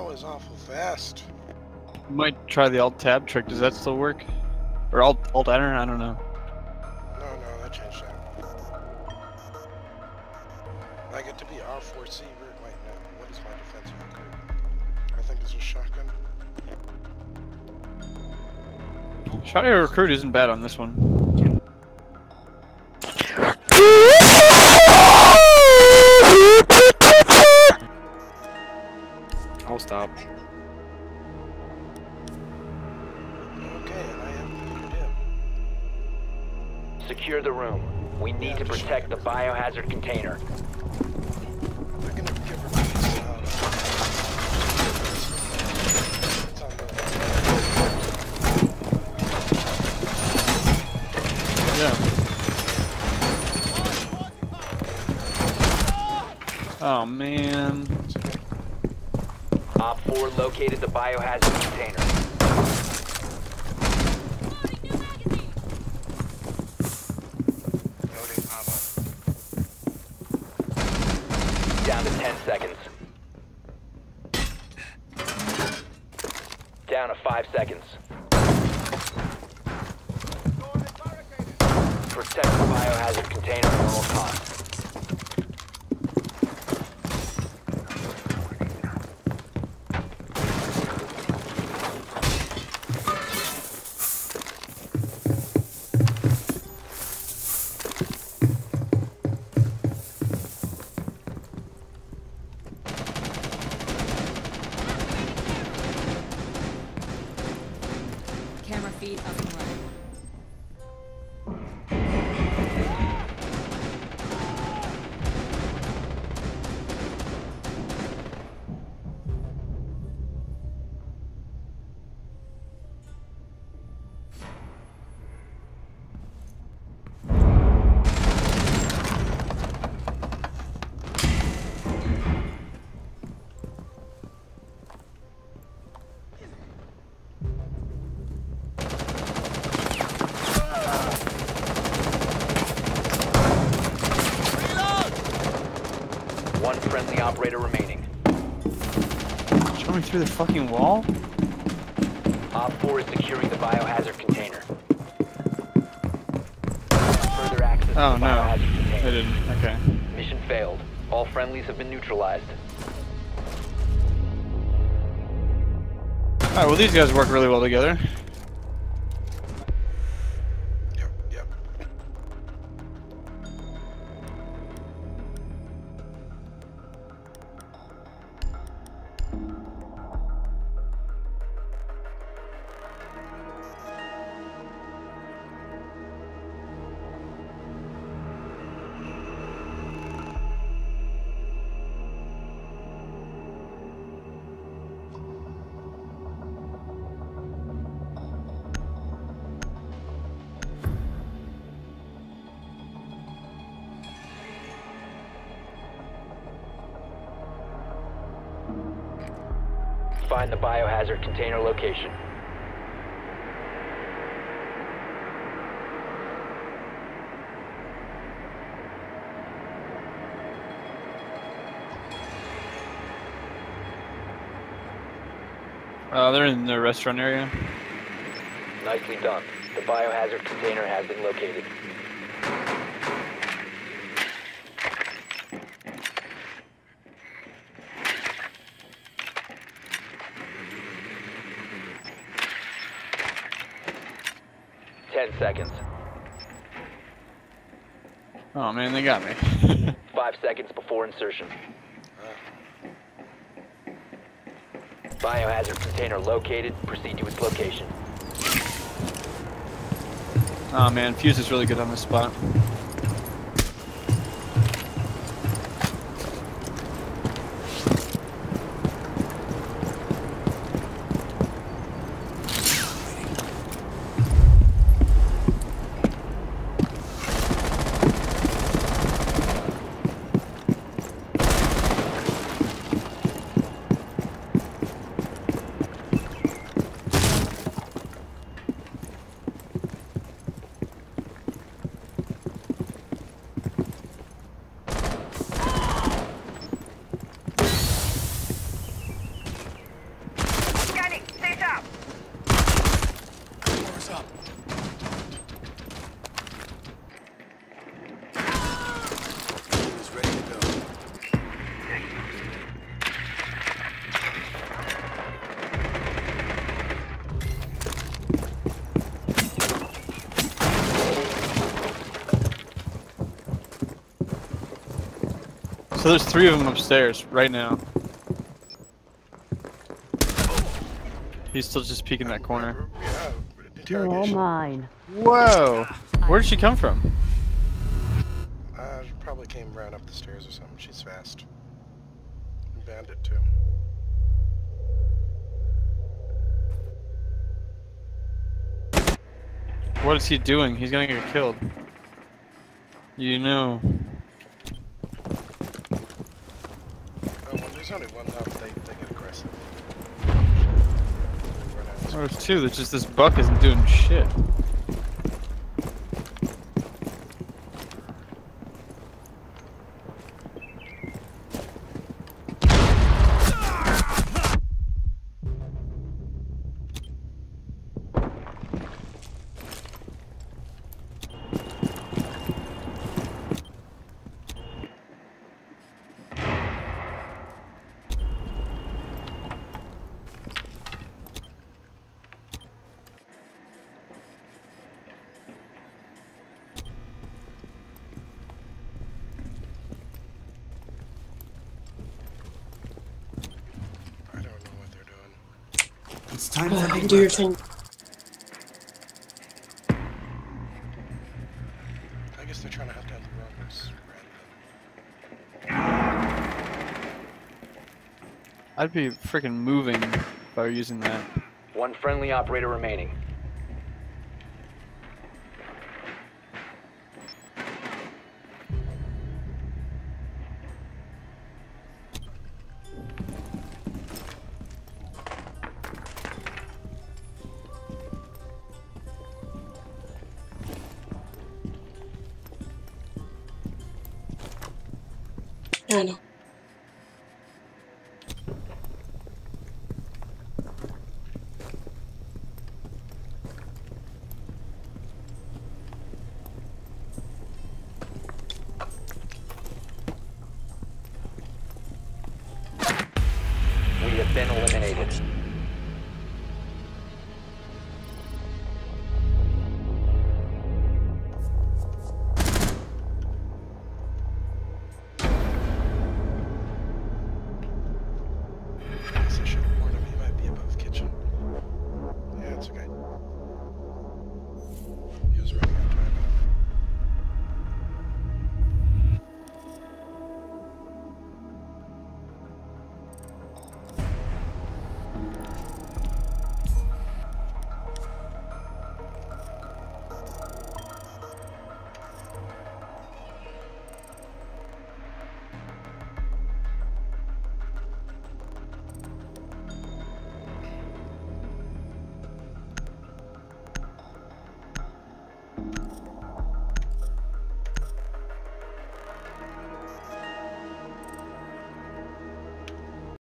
was awful fast. Might try the Alt-Tab trick. Does that still work? Or Alt-Enter? I don't know. No, that changed now. I get to be R4C. Wait, no. What is my defensive recruit? I think it's a shotgun. Shotgun recruit isn't bad on this one. I'll stop. Okay, and I have muted him. Secure the room. We need to protect the biohazard container. They're gonna give her it's on Yeah. Oh man. Op 4 located the biohazard container. Down to 10 seconds. Down to 5 seconds. Protect the biohazard container at all costs. Camera feed up and running. One friendly operator remaining. Jumping through the fucking wall? Op 4 is securing the biohazard container. Further access Oh to the no. biohazard I container. didn't. Okay. Mission failed. All friendlies have been neutralized. Alright, well these guys work really well together. Yep. Find the biohazard container location. They're in the restaurant area. Nicely done. The biohazard container has been located. Seconds. Oh man, they got me. 5 seconds before insertion. Biohazard container located. Proceed to its location. Oh man, Fuse is really good on this spot. there's 3 of them upstairs right now. He's still just peeking that corner. Yeah, You're all interrogation. mine. Whoa! Where did she come from? She probably came around up the stairs or something. She's fast. Bandit too. What is he doing? He's gonna get killed. You know. Oh, when there's only one left, they get aggressive. Oh, there's 2. There's just this buck isn't doing shit. I don't know what they're doing. It's time Go for ahead, do your thing. I guess they're trying to hunt down the robbers I'd be freaking moving if I were using that. One friendly operator remaining. Yeah, I know. We have been eliminated.